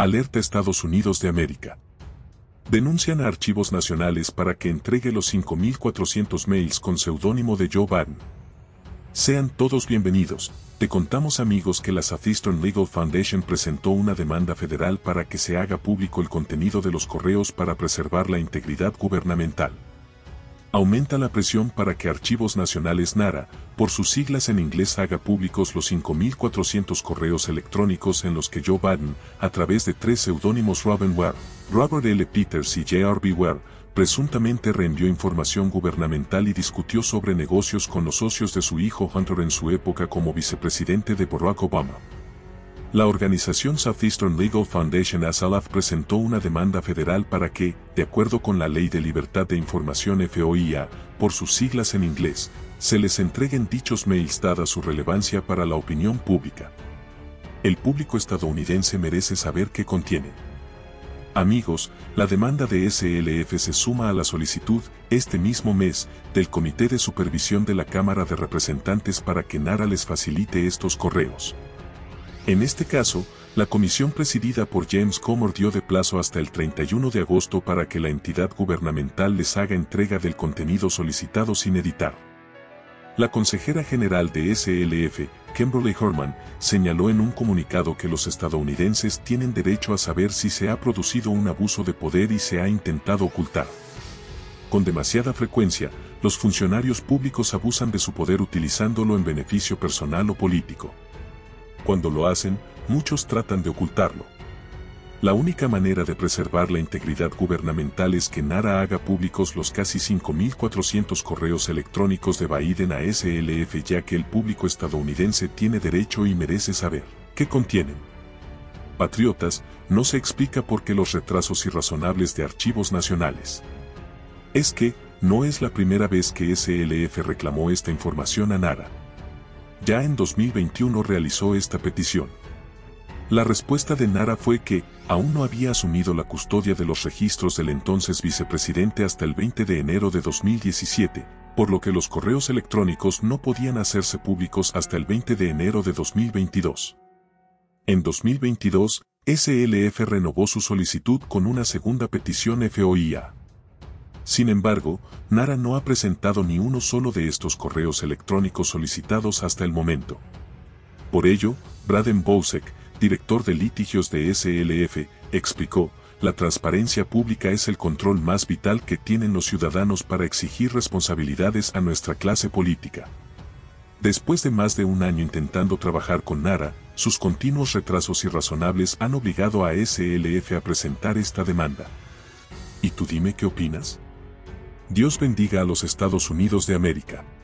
Alerta Estados Unidos de América. Denuncian a Archivos Nacionales para que entregue los 5.400 mails con seudónimo de Joe Biden. Sean todos bienvenidos. Te contamos, amigos, que la Southeastern Legal Foundation presentó una demanda federal para que se haga público el contenido de los correos para preservar la integridad gubernamental. Aumenta la presión para que Archivos Nacionales NARA, por sus siglas en inglés, haga públicos los 5.400 correos electrónicos en los que Joe Biden, a través de 3 seudónimos Robin Ware, Robert L. Peters y J.R.B. Ware, presuntamente reenvió información gubernamental y discutió sobre negocios con los socios de su hijo Hunter en su época como vicepresidente de Barack Obama. La organización Southeastern Legal Foundation SLF presentó una demanda federal para que, de acuerdo con la Ley de Libertad de Información FOIA, por sus siglas en inglés, se les entreguen dichos mails dada su relevancia para la opinión pública. El público estadounidense merece saber qué contienen. Amigos, la demanda de SLF se suma a la solicitud, este mismo mes, del Comité de Supervisión de la Cámara de Representantes para que NARA les facilite estos correos. En este caso, la comisión presidida por James Comer dio de plazo hasta el 31 de agosto para que la entidad gubernamental les haga entrega del contenido solicitado sin editar. La consejera general de SLF, Kimberly Herman, señaló en un comunicado que los estadounidenses tienen derecho a saber si se ha producido un abuso de poder y se ha intentado ocultar. Con demasiada frecuencia, los funcionarios públicos abusan de su poder utilizándolo en beneficio personal o político. Cuando lo hacen, muchos tratan de ocultarlo. La única manera de preservar la integridad gubernamental es que NARA haga públicos los casi 5.400 correos electrónicos de Biden a SLF, ya que el público estadounidense tiene derecho y merece saber qué contienen. Patriotas, no se explica por qué los retrasos irrazonables de Archivos Nacionales. Es que, no es la primera vez que SLF reclamó esta información a NARA. Ya en 2021 realizó esta petición. La respuesta de NARA fue que, aún no había asumido la custodia de los registros del entonces vicepresidente hasta el 20 de enero de 2017, por lo que los correos electrónicos no podían hacerse públicos hasta el 20 de enero de 2022. En 2022, SLF renovó su solicitud con una segunda petición FOIA. Sin embargo, NARA no ha presentado ni uno solo de estos correos electrónicos solicitados hasta el momento. Por ello, Braden Boucek, director de litigios de SLF, explicó: la transparencia pública es el control más vital que tienen los ciudadanos para exigir responsabilidades a nuestra clase política. Después de más de un año intentando trabajar con NARA, sus continuos retrasos irrazonables han obligado a SLF a presentar esta demanda. ¿Y tú dime qué opinas? Dios bendiga a los Estados Unidos de América.